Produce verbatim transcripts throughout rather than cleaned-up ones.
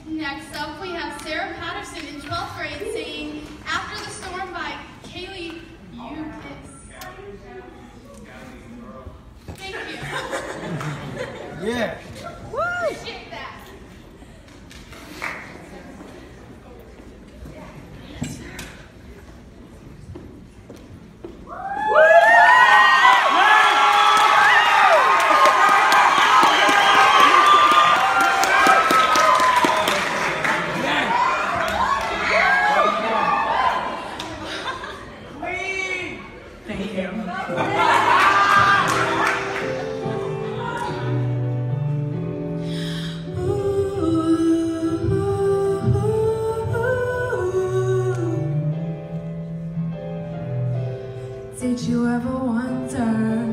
Next up, we have Sarah Patterson in twelfth grade singing After the Storm by Kaylee Uchis. Thank you. Yeah. Woo! Appreciate that. Did you ever wonder,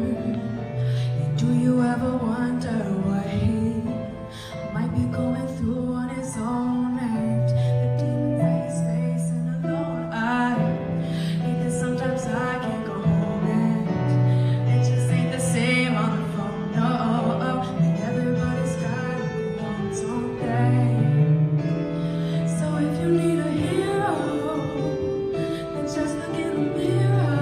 do you ever wonder what he might be going through on his own and the demons that he's facing alone? I hate that sometimes I can't go home and it just ain't the same on the phone. No, and everybody's got to go on, don't they? So if you need a hero, then just look in the mirror.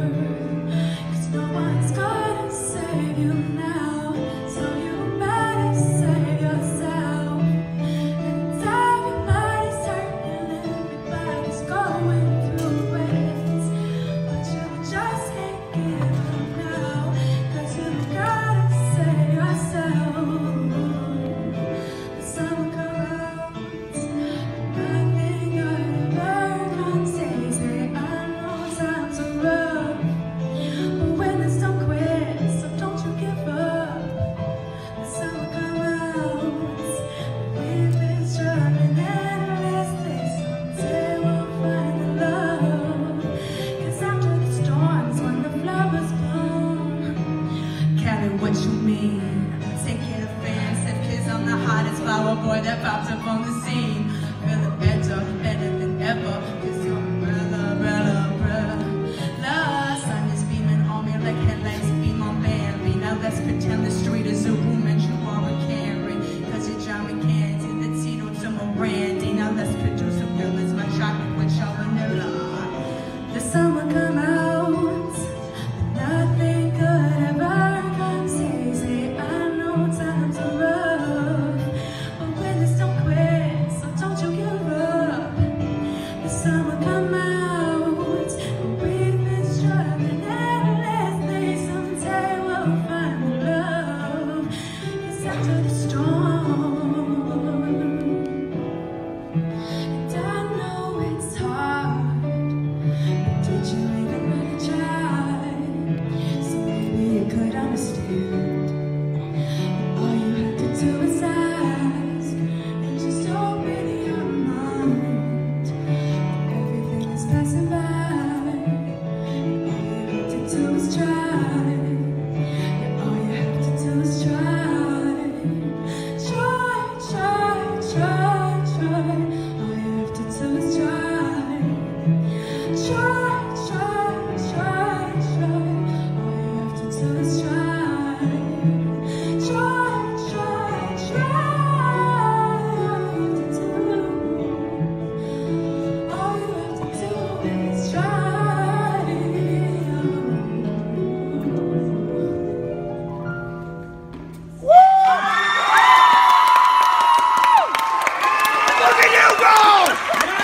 No one's gonna save you now, so you better save yourself. And everybody's hurting, everybody's going through it, but you just can't give up now, cause you gotta save yourself. The sun will come out, nothing good ever comes easy. I know times are rough, don't quit, so don't you give up. The sun will come out. We've been struggling endlessly, someday we'll find the love. Cause after the storms, when the flowers bloom. Carry what you mean, take it offensive, cause I'm the hottest flower boy that popped up on the scene. Feeling better, better than ever, cause you're umbrella, umbrella, umbrella. The sun is beaming on me like headlights beam on Bambi. Now let's pretend the street is a room and you are a Karen, cause you're John McCandy, the Tito to Randy. Now let's produce a real as my chocolate with your vanilla. The sun will come out, but nothing good ever comes easy. I know times are rough, but winners don't quit, so don't you give up. The sun will come out, but we've been struggling endlessly, someday we'll find the love. It's after the storm, and I know it's hard, but did you even really try? So maybe you could understand. All you have to do is ask, and just open your mind. Everything is passing by. All you have to do is try. Yeah, all you have to do is try. Try, try, try, try. All you have to do is try. Try, try, try, try. All you have to do is try. Try, try, try. All you have to do, all you have to do is try. Look at you go!